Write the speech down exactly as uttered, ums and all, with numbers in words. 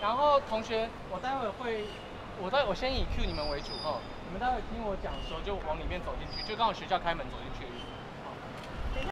然后同学，我待会会，我待我先以 Q 你们为主哈，你们待会听我讲的时候就往里面走进去，就刚好学校开门走进去而已。